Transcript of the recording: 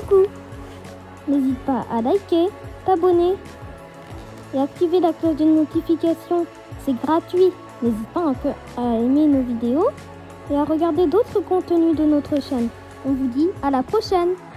coucou. N'hésite pas à liker, t'abonner et activer la cloche de notification. C'est gratuit. N'hésite pas à aimer nos vidéos et à regarder d'autres contenus de notre chaîne. On vous dit à la prochaine.